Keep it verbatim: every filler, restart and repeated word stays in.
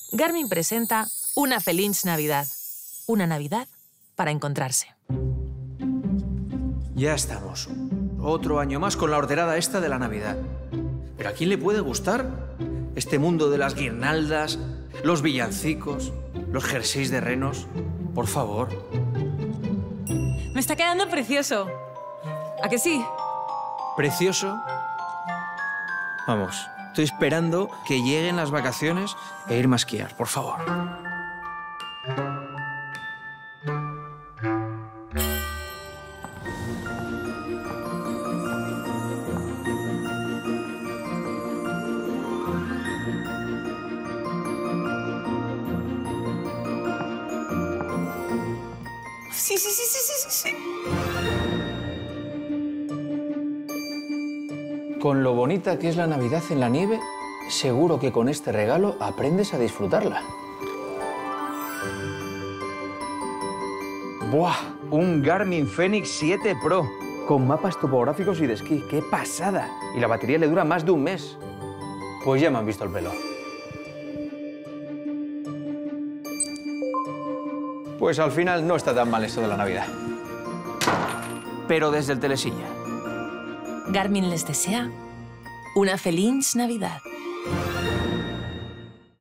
Garmin presenta Una feliz Navidad. Una Navidad para encontrarse. Ya estamos. Otro año más con la horterada esta de la Navidad. ¿Pero a quién le puede gustar este mundo de las guirnaldas, los villancicos, los jerseys de renos? Por favor. Me está quedando precioso. ¿A que sí? ¿Precioso? Vamos, estoy esperando que lleguen las vacaciones e irme a esquiar, por favor. Sí, sí, sí, sí, sí, sí. Con lo bonita que es la Navidad en la nieve, seguro que con este regalo aprendes a disfrutarla. ¡Buah! Un Garmin Fenix siete Pro, con mapas topográficos y de esquí. ¡Qué pasada! Y la batería le dura más de un mes. Pues ya me han visto el pelo. Pues al final no está tan mal esto de la Navidad. Pero desde el telesilla. Garmin les desea una feliz Navidad.